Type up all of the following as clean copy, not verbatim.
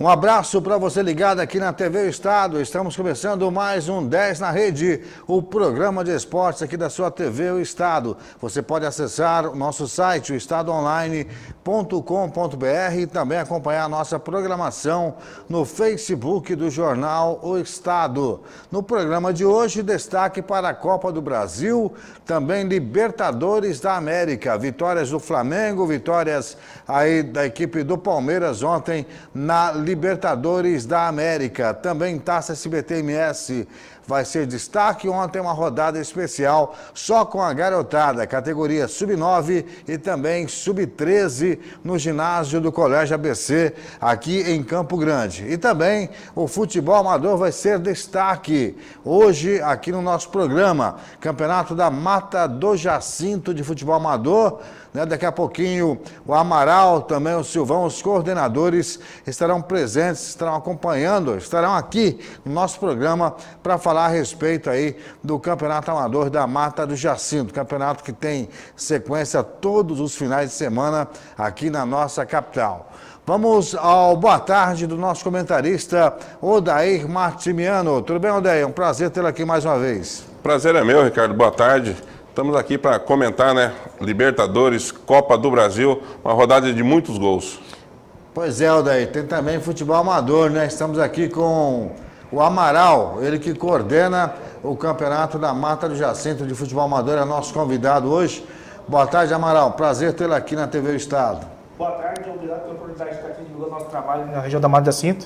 Um abraço para você ligado aqui na TV Estado. Estamos começando mais um 10 na Rede, o programa de esportes aqui da sua TV o Estado. Você pode acessar o nosso site, o estadoonline.com.br, e também acompanhar a nossa programação no Facebook do jornal O Estado. No programa de hoje, destaque para a Copa do Brasil, também Libertadores da América. Vitórias do Flamengo, vitórias aí da equipe do Palmeiras ontem na Libertadores da América. Também Taça SBT-MS vai ser destaque. Ontem uma rodada especial só com a garotada, categoria Sub-9 e também Sub-13 no ginásio do Colégio ABC, aqui em Campo Grande. E também o futebol amador vai ser destaque hoje aqui no nosso programa. Campeonato da Mata do Jacinto de futebol amador. Daqui a pouquinho o Amaral, também o Silvão, os coordenadores estarão presentes, estarão acompanhando, estarão aqui no nosso programa para falar a respeito aí do Campeonato Amador da Mata do Jacinto, campeonato que tem sequência todos os finais de semana aqui na nossa capital. Vamos ao boa tarde do nosso comentarista Odair Martimiano. Tudo bem, Odair? Um prazer tê-lo aqui mais uma vez. Prazer é meu, Ricardo. Boa tarde. Estamos aqui para comentar, né? Libertadores, Copa do Brasil, uma rodada de muitos gols. Pois é, Odair, tem também futebol amador, né? Estamos aqui com o Amaral, ele que coordena o Campeonato da Mata do Jacinto de futebol amador, é nosso convidado hoje. Boa tarde, Amaral. Prazer tê-lo aqui na TV o Estado. Boa tarde, obrigado pela oportunidade de estar aqui divulgando nosso trabalho na região da Mata do Jacinto.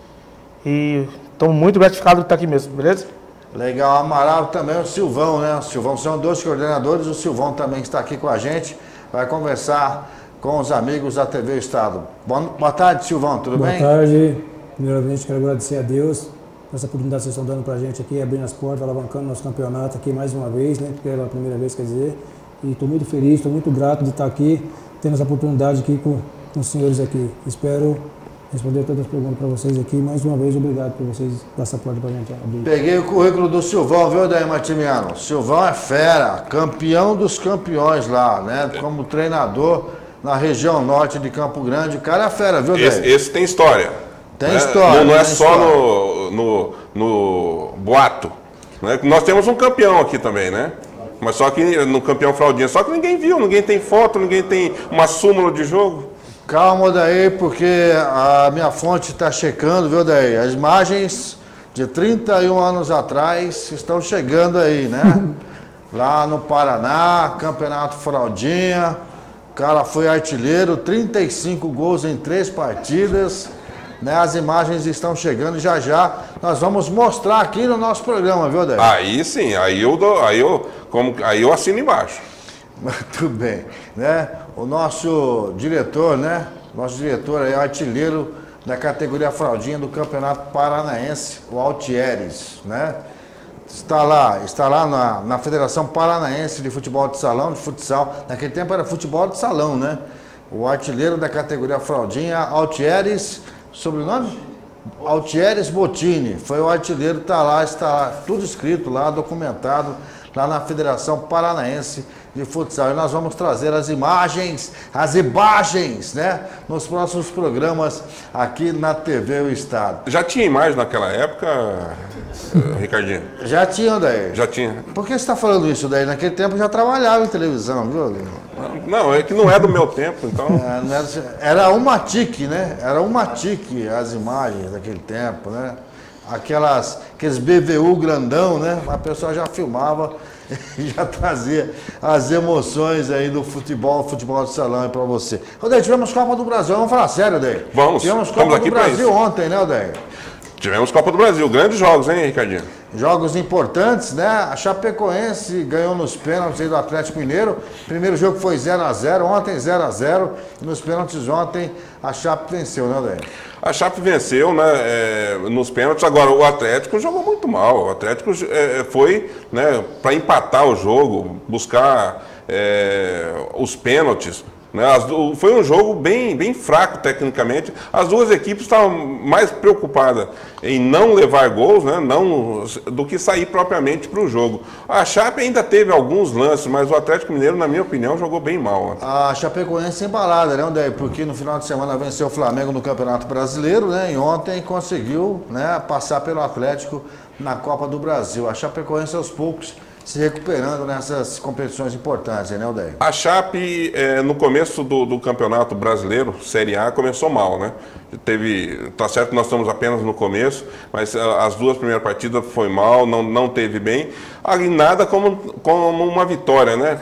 E estou muito gratificado de estar aqui mesmo, beleza? Legal, Amaral também o Silvão, né? O Silvão são dois coordenadores, o Silvão também está aqui com a gente, vai conversar com os amigos da TV Estado. Boa tarde, Silvão, tudo bem? Boa tarde. Primeiramente, quero agradecer a Deus por essa oportunidade que vocês estão dando para a gente aqui, abrindo as portas, alavancando nosso campeonato aqui mais uma vez, né? Porque era a primeira vez, quer dizer. E estou muito feliz, estou muito grato de estar aqui, tendo essa oportunidade aqui com os senhores aqui. Espero responder todas as perguntas para vocês aqui. Mais uma vez, obrigado por vocês dar essa porta para a gente abrir. Peguei o currículo do Silvão, viu, Odair Martimiano? Silvão é fera, campeão dos campeões lá, né? Como treinador na região norte de Campo Grande. O cara é fera, viu, Odair? Esse tem história. Tem história. Não é tem só história. no boato. Né? Nós temos um campeão aqui também, né? Mas só que no campeão fraldinha, só que ninguém viu, ninguém tem foto, ninguém tem uma súmula de jogo. Calma, Odair, porque a minha fonte está checando, viu, Odair? As imagens de 31 anos atrás estão chegando aí, né? Lá no Paraná, Campeonato Fraldinha, o cara foi artilheiro, 35 gols em 3 partidas, né? As imagens estão chegando e já nós vamos mostrar aqui no nosso programa, viu, Odair? Aí sim, aí eu assino embaixo. Muito bem, né? O nosso diretor, né? Nosso diretor é artilheiro da categoria fraldinha do Campeonato Paranaense, o Altieres, né? Está lá na Federação Paranaense de Futebol de Salão, de futsal. Naquele tempo era futebol de salão, né? O artilheiro da categoria fraldinha, Altieres, sobrenome? Altieres Bottini. Foi o artilheiro, está tudo escrito lá, documentado, lá na Federação Paranaense de Futsal. E nós vamos trazer as imagens, né, nos próximos programas aqui na TV o Estado. Já tinha imagem naquela época, Ricardinho? Já tinha, Odair? Já tinha. Por que você está falando isso, Odair? Naquele tempo eu já trabalhava em televisão, viu? Não, é que não é do meu tempo, então... Era uma tique, né? Era uma tique as imagens daquele tempo, né? Aqueles BVU grandão, né? A pessoa já filmava e já trazia as emoções aí do futebol de salão para você. Odair, tivemos Copa do Brasil, vamos falar sério, Odair. Vamos. Tivemos Copa do Brasil ontem, né, Odair? Tivemos Copa do Brasil, grandes jogos, hein, Ricardinho? Jogos importantes, né? A Chapecoense ganhou nos pênaltis aí do Atlético Mineiro. Primeiro jogo foi 0-0, ontem 0-0. E nos pênaltis ontem a Chape venceu, né, Odair? A Chape venceu, né, nos pênaltis. Agora, o Atlético jogou muito mal. O Atlético foi, né, para empatar o jogo, buscar os pênaltis. né? Foi um jogo bem fraco tecnicamente. As duas equipes estavam mais preocupadas em não levar gols, né? Do que sair propriamente para o jogo. A Chape ainda teve alguns lances, mas o Atlético Mineiro, na minha opinião, jogou bem mal. A Chapecoense embalada, né, Odair? Porque no final de semana venceu o Flamengo no Campeonato Brasileiro, né? E ontem conseguiu, né, passar pelo Atlético na Copa do Brasil. A Chapecoense aos poucos se recuperando nessas competições importantes, né, Odair? A Chape, no começo do Campeonato Brasileiro, Série A, começou mal, né? Tá certo que nós estamos apenas no começo, mas as duas primeiras partidas foi mal, não teve bem. Ali nada como uma vitória, né?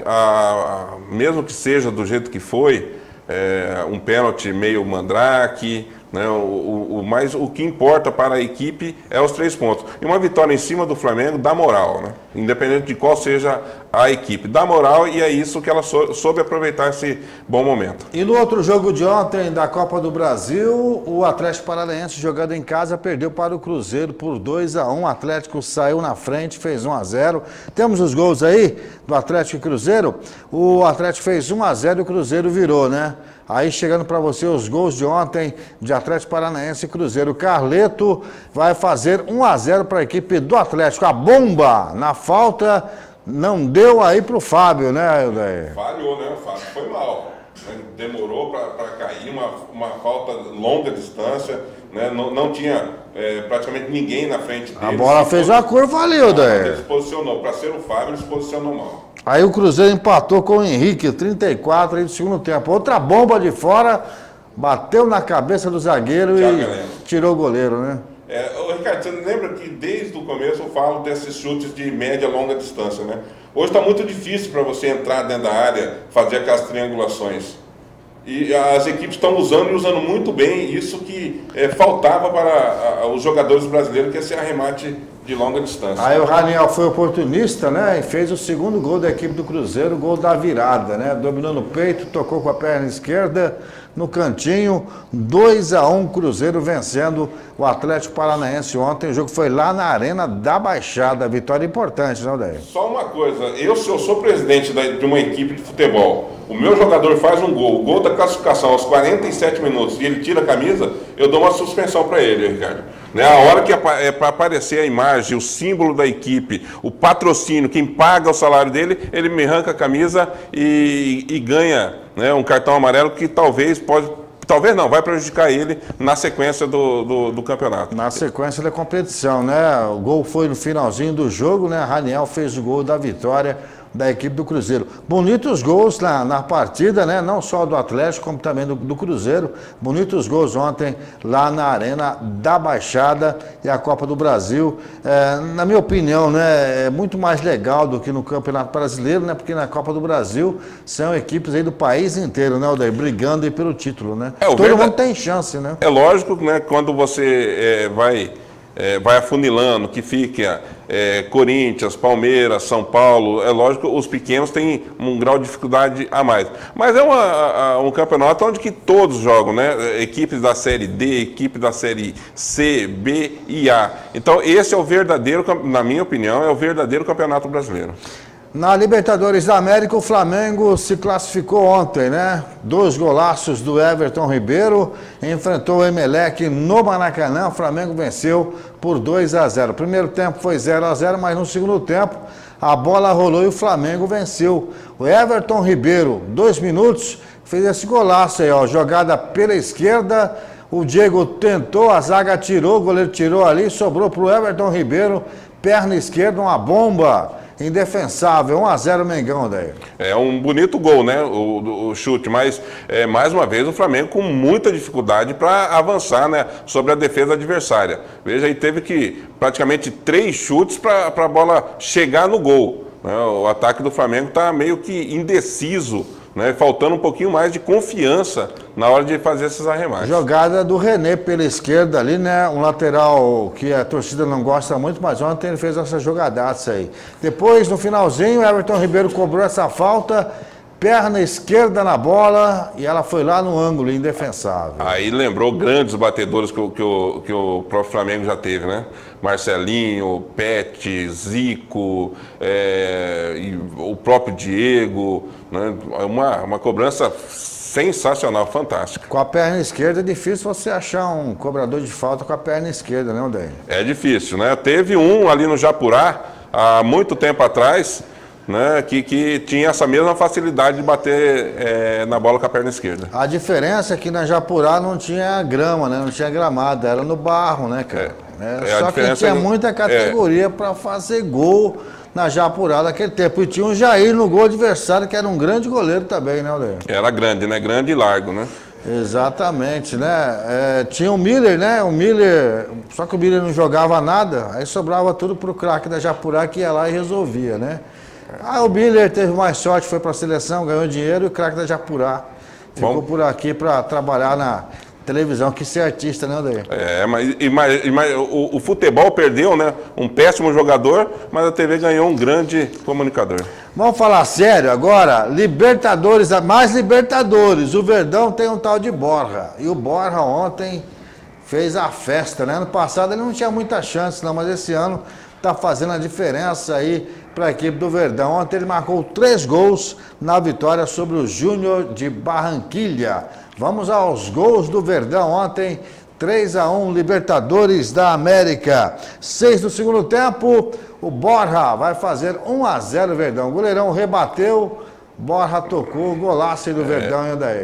Mesmo que seja do jeito que foi, um pênalti meio mandrake, né? Mas o que importa para a equipe é os 3 pontos. E uma vitória em cima do Flamengo dá moral, né? Independente de qual seja a equipe. Dá moral e é isso que ela soube aproveitar esse bom momento. E no outro jogo de ontem da Copa do Brasil, o Atlético Paranaense, jogando em casa, perdeu para o Cruzeiro por 2-1. O Atlético saiu na frente, fez 1-0. Temos os gols aí do Atlético e Cruzeiro. O Atlético fez 1-0 e o Cruzeiro virou, né? Aí chegando para você os gols de ontem de Atlético Paranaense e Cruzeiro. O Carleto vai fazer 1-0 para a equipe do Atlético. A bomba na falta não deu aí para o Fábio, né, Odair? Falhou, né? O Fábio foi mal. Demorou para cair, uma falta longa distância, né? Não tinha praticamente ninguém na frente dele. A bola fez uma curva ali, Odair. Ele se posicionou. Para ser o Fábio, ele se posicionou mal. Aí o Cruzeiro empatou com o Henrique, 34 aí do segundo tempo. Outra bomba de fora, bateu na cabeça do zagueiro e tirou o goleiro, né? Ricardo, você lembra que desde o começo eu falo desses chutes de média e longa distância, né? Hoje está muito difícil para você entrar dentro da área, fazer aquelas triangulações. E as equipes estão usando e usando muito bem isso que faltava para os jogadores brasileiros, que é esse arremate de longa distância. Aí o Raniel foi oportunista, né? E fez o segundo gol da equipe do Cruzeiro, o gol da virada, né? Dominou no peito, tocou com a perna esquerda no cantinho, 2-1, Cruzeiro vencendo o Atlético Paranaense ontem. O jogo foi lá na Arena da Baixada. Vitória importante, né, Odair? Só uma coisa, se eu sou presidente de uma equipe de futebol, o meu jogador faz um gol, o gol da classificação aos 47 minutos e ele tira a camisa, eu dou uma suspensão para ele, Ricardo. Né? A hora que é para aparecer a imagem, o símbolo da equipe, o patrocínio, quem paga o salário dele, ele me arranca a camisa e ganha, né, um cartão amarelo que talvez não, vai prejudicar ele na sequência do campeonato. Na sequência da competição, né? O gol foi no finalzinho do jogo, né? Raniel fez o gol da vitória da equipe do Cruzeiro. Bonitos gols na partida, né? Não só do Atlético, como também do Cruzeiro. Bonitos gols ontem lá na Arena da Baixada e a Copa do Brasil. Na minha opinião, né? É muito mais legal do que no Campeonato Brasileiro, né? Porque na Copa do Brasil são equipes aí do país inteiro, né, Odair? Brigando aí pelo título, né? Todo mundo tem chance, né? É lógico, né? Quando você vai afunilando, que fica Corinthians, Palmeiras, São Paulo, é lógico, os pequenos têm um grau de dificuldade a mais. Mas é um campeonato onde que todos jogam, né? Equipes da Série D, equipe da Série C, B e A. Então esse é o verdadeiro, na minha opinião, é o verdadeiro campeonato brasileiro. Na Libertadores da América, o Flamengo se classificou ontem, né? 2 golaços do Everton Ribeiro, enfrentou o Emelec no Maracanã, o Flamengo venceu por 2-0. O primeiro tempo foi 0-0, mas no segundo tempo a bola rolou e o Flamengo venceu. O Everton Ribeiro, 2 minutos, fez esse golaço aí, ó, jogada pela esquerda, o Diego tentou, a zaga tirou, o goleiro tirou ali, sobrou para o Everton Ribeiro, perna esquerda, uma bomba. Indefensável, 1-0 Mengão, daí. É um bonito gol, né? O chute, mas mais uma vez o Flamengo com muita dificuldade para avançar, né, sobre a defesa adversária. Veja, aí teve que praticamente 3 chutes para a bola chegar no gol. Né? O ataque do Flamengo está meio que indeciso, né? Faltando um pouquinho mais de confiança na hora de fazer esses arremates. Jogada do René pela esquerda ali, né? Um lateral que a torcida não gosta muito, mas ontem ele fez essa jogadaça aí. Depois, no finalzinho, o Everton Ribeiro cobrou essa falta, perna esquerda na bola e ela foi lá no ângulo, indefensável. Aí lembrou grandes batedores que o próprio Flamengo já teve, né? Marcelinho, Pet, Zico, e o próprio Diego, né? Uma cobrança Sensacional, fantástico. Com a perna esquerda é difícil você achar um cobrador de falta com a perna esquerda, né, Odair? É difícil, né? Teve um ali no Japurá, há muito tempo atrás, né, que tinha essa mesma facilidade de bater na bola com a perna esquerda. A diferença é que na Japurá não tinha grama, né? Não tinha gramado, era no barro, né, cara? Só que tinha muita categoria para fazer gol na Japurá naquele tempo. E tinha um Jair no gol adversário, que era um grande goleiro também, né, Odair? Era grande, né? Grande e largo, né? Exatamente, né? Tinha o Miller, né? O Miller, só que o Miller não jogava nada, aí sobrava tudo pro craque da Japurá que ia lá e resolvia, né? Aí o Miller teve mais sorte, foi para a seleção, ganhou dinheiro e o craque da Japurá ficou por aqui para trabalhar na televisão, que ser artista, né, Odair? Mas o futebol perdeu, né? Um péssimo jogador, mas a TV ganhou um grande comunicador. Vamos falar sério agora, Libertadores, mais Libertadores, o Verdão tem um tal de Borja, e o Borja ontem fez a festa, né? Ano passado ele não tinha muita chance não, mas esse ano tá fazendo a diferença aí para a equipe do Verdão. Ontem ele marcou 3 gols na vitória sobre o Júnior de Barranquilha. Vamos aos gols do Verdão ontem, 3-1, Libertadores da América. 6 do segundo tempo, o Borja vai fazer 1-0 Verdão. O goleirão rebateu, Borja tocou, golaço do Verdão e daí.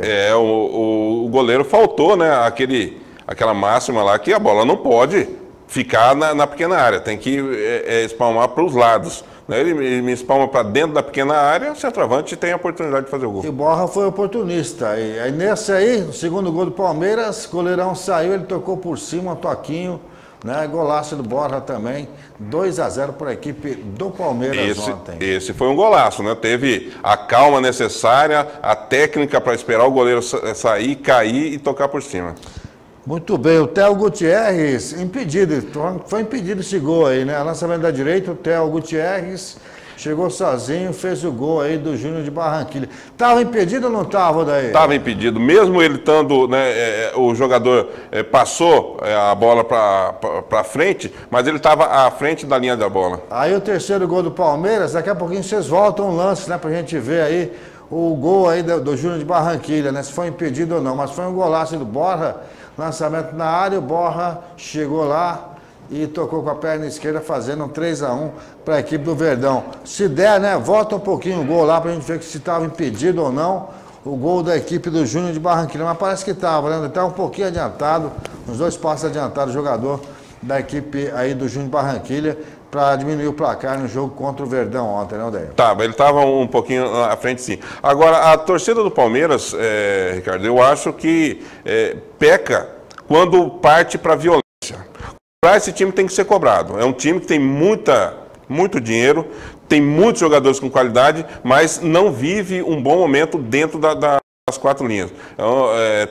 O goleiro faltou, né? Aquela máxima lá que a bola não pode ficar na pequena área, tem que espalmar para os lados. Ele me espalma para dentro da pequena área, o centroavante tem a oportunidade de fazer o gol. E o Borja foi oportunista. E aí nesse aí, no segundo gol do Palmeiras, o goleirão saiu, ele tocou por cima, um toquinho, né? Golaço do Borja também. 2-0 para a equipe do Palmeiras ontem. Esse foi um golaço, né? Teve a calma necessária, a técnica para esperar o goleiro sair, cair e tocar por cima. Muito bem, o Theo Gutierrez, impedido, foi impedido esse gol aí, né? Lançamento da direita, o Theo Gutierrez chegou sozinho, fez o gol aí do Júnior de Barranquilha. Estava impedido ou não estava, daí? Estava impedido, mesmo ele estando, né, o jogador passou a bola para frente, mas ele estava à frente da linha da bola. Aí o terceiro gol do Palmeiras, daqui a pouquinho vocês voltam um lance, né, pra gente ver aí o gol aí do Júnior de Barranquilha, né, se foi impedido ou não, mas foi um golaço do Borja. Lançamento na área, o Borja chegou lá e tocou com a perna esquerda, fazendo um 3-1 para a equipe do Verdão. Se der, né, volta um pouquinho o gol lá para a gente ver se estava impedido ou não o gol da equipe do Júnior de Barranquilla. Mas parece que estava, né? Está um pouquinho adiantado, uns 2 passos adiantado o jogador da equipe aí do Júnior de Barranquilla para diminuir o placar no jogo contra o Verdão ontem, né, Odair? Ele estava um pouquinho à frente, sim. Agora, a torcida do Palmeiras, Ricardo, eu acho que peca quando parte para a violência. Esse time tem que ser cobrado. É um time que tem muito dinheiro, tem muitos jogadores com qualidade, mas não vive um bom momento dentro das 4 linhas. Então,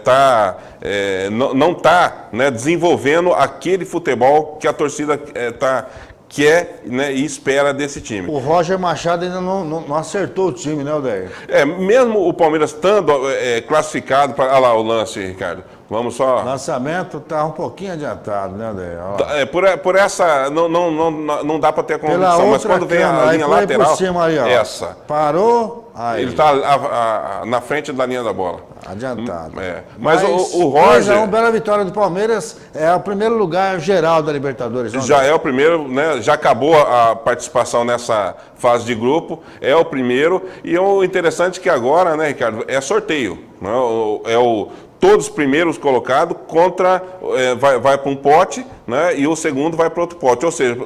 não está, né, desenvolvendo aquele futebol que a torcida quer, né, e espera desse time. O Roger Machado ainda não acertou o time, né, Odair? Mesmo o Palmeiras estando classificado para... Olha lá o lance, Ricardo. Vamos só... O lançamento está um pouquinho adiantado, né, Odair? Por essa, não dá para ter a convicção, mas quando vem a linha lateral, por cima aí, ó. essa. Parou, aí. Ele está na frente da linha da bola. Adiantado. Mas o Roger... Uma bela vitória do Palmeiras, é o primeiro lugar geral da Libertadores. Já é o primeiro, né? Já acabou a participação nessa fase de grupo, é o primeiro. E o interessante é que agora, né, Ricardo, é sorteio. Né? Todos os primeiros colocados contra, vai para um pote, né, e o segundo vai para outro pote. Ou seja,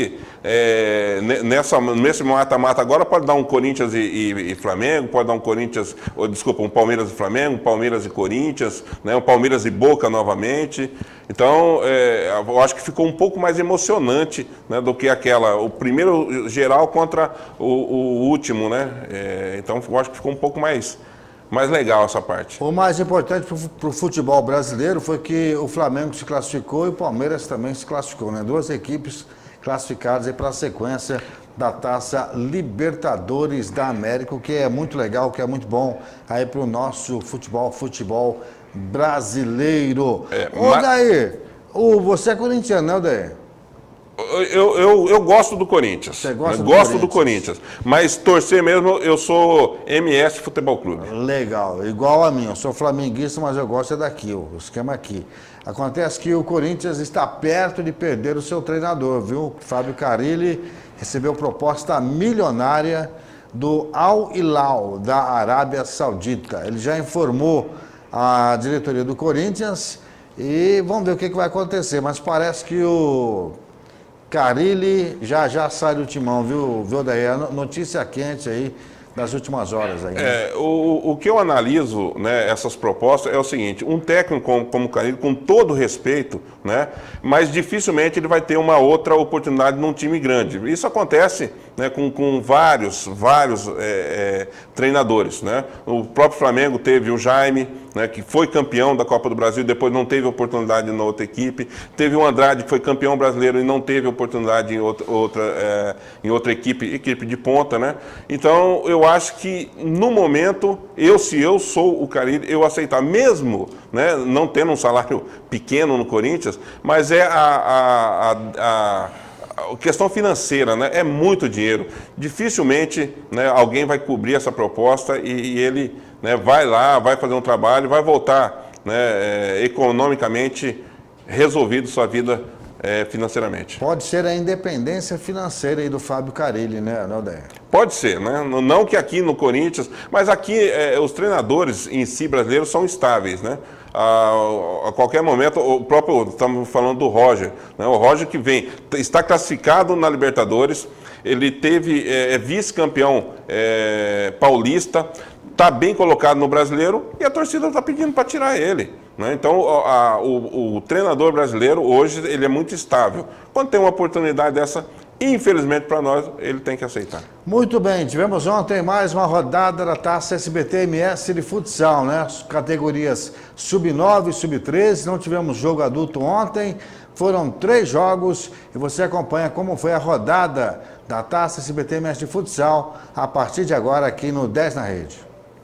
nesse mata-mata agora pode dar um Corinthians e Flamengo, pode dar um Palmeiras e Flamengo, um Palmeiras e Corinthians, né, um Palmeiras e Boca novamente. Então, eu acho que ficou um pouco mais emocionante, né, do que o primeiro geral contra o último, né? Então, eu acho que ficou um pouco mais legal essa parte. O mais importante para o futebol brasileiro foi que o Flamengo se classificou e o Palmeiras também se classificou, né? 2 equipes classificadas para a sequência da Taça Libertadores da América, o que é muito legal, o que é muito bom aí para o nosso futebol brasileiro. Odair, você é corintiano, né, Odair? Eu gosto do Corinthians. Você gosta do Corinthians. Mas torcer mesmo, eu sou MS Futebol Clube. Legal, igual a mim. Eu sou flamenguista, mas eu gosto daqui, o esquema aqui. Acontece que o Corinthians está perto de perder o seu treinador, viu? Fábio Carille recebeu proposta milionária do Al Hilal, da Arábia Saudita. Ele já informou a diretoria do Corinthians e vamos ver o que vai acontecer. Mas parece que o Carille já sai do timão, viu, daí? Notícia quente aí das últimas horas aí. Né? O que eu analiso, né, essas propostas é o seguinte: um técnico como o Carille, com todo respeito, né, mas dificilmente ele vai ter uma outra oportunidade num time grande. Isso acontece, né, com vários treinadores, né? O próprio Flamengo teve o Jaime, né, que foi campeão da Copa do Brasil, depois não teve oportunidade na outra equipe. Teve o Andrade, que foi campeão brasileiro e não teve oportunidade em outra equipe de ponta, né? Então, eu acho que, no momento, se eu sou o Carille, eu aceitar, mesmo, né, não tendo um salário pequeno no Corinthians, mas a questão financeira, né? É muito dinheiro. Dificilmente, né, alguém vai cobrir essa proposta e ele, né, vai lá, vai fazer um trabalho, vai voltar, né, economicamente resolvido sua vida financeiramente. Pode ser a independência financeira aí do Fábio Carille, né, Aldeia? Pode ser, né? Não que aqui no Corinthians, mas aqui os treinadores em si brasileiros são estáveis, né? A qualquer momento, estamos falando do Roger, né? O Roger que está classificado na Libertadores, ele é vice-campeão paulista, está bem colocado no Brasileiro e a torcida está pedindo para tirar ele, né? Então, o treinador brasileiro hoje ele é muito estável. Quando tem uma oportunidade dessa, infelizmente para nós, ele tem que aceitar. Muito bem, tivemos ontem mais uma rodada da Taça SBT-MS de futsal, né? Categorias sub-9 e sub-13, não tivemos jogo adulto ontem, foram 3 jogos e você acompanha como foi a rodada da Taça SBT-MS de futsal a partir de agora aqui no 10 na Rede.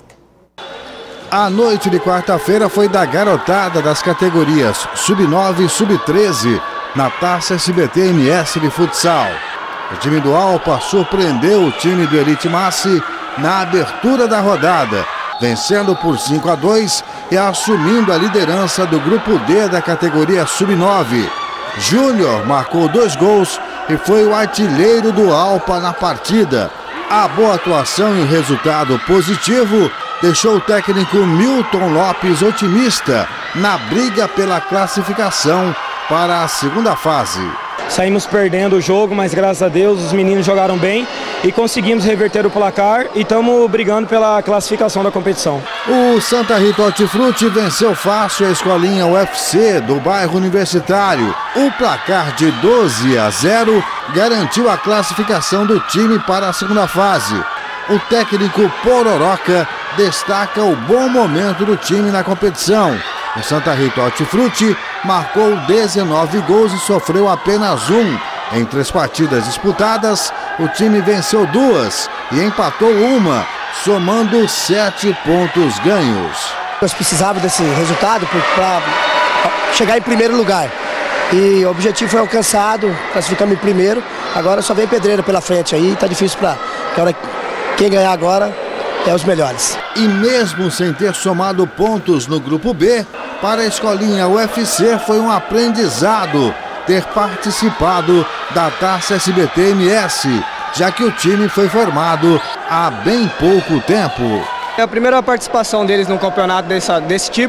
A noite de quarta-feira foi da garotada das categorias sub-9 e sub-13 na Taça SBT-MS de futsal. O time do Alpa surpreendeu o time do Elite Massi na abertura da rodada, vencendo por 5-2 e assumindo a liderança do grupo D da categoria sub-9. Júnior marcou 2 gols e foi o artilheiro do Alpa na partida. A boa atuação e o resultado positivo deixou o técnico Milton Lopes otimista na briga pela classificação para a segunda fase. Saímos perdendo o jogo, mas graças a Deus os meninos jogaram bem e conseguimos reverter o placar e estamos brigando pela classificação da competição. O Santa Rita Hortifruti venceu fácil a escolinha UFC do bairro Universitário. O placar de 12-0 garantiu a classificação do time para a segunda fase. O técnico Pororoca destaca o bom momento do time na competição. O Santa Rita Hortifruti marcou 19 gols e sofreu apenas 1. Em 3 partidas disputadas, o time venceu 2 e empatou 1, somando 7 pontos ganhos. Nós precisávamos desse resultado para chegar em primeiro lugar. E o objetivo foi alcançado, classificamos em primeiro. Agora só vem pedreira pela frente aí, tá difícil para quem ganhar agora é os melhores. E mesmo sem ter somado pontos no grupo B, para a escolinha UFC foi um aprendizado ter participado da Taça SBT-MS, já que o time foi formado há bem pouco tempo. É a primeira participação deles num campeonato desse tipo.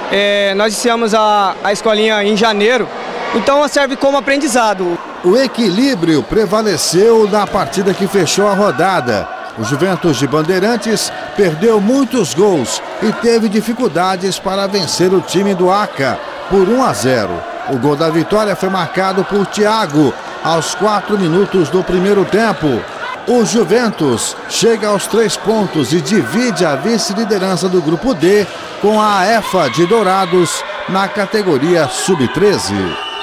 Nós iniciamos a escolinha em janeiro, então serve como aprendizado. O equilíbrio prevaleceu na partida que fechou a rodada. O Juventus de Bandeirantes perdeu muitos gols e teve dificuldades para vencer o time do ACA por 1-0. O gol da vitória foi marcado por Thiago aos 4 minutos do primeiro tempo. O Juventus chega aos 3 pontos e divide a vice-liderança do grupo D com a EFA de Dourados na categoria sub-13.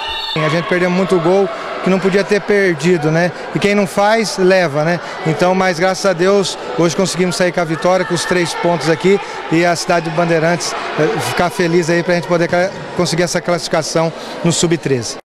A gente perdeu muito gol que não podia ter perdido, né? E quem não faz, leva, né? Então, mas graças a Deus, hoje conseguimos sair com a vitória, com os 3 pontos aqui e a cidade de Bandeirantes ficar feliz aí pra gente poder conseguir essa classificação no sub-13.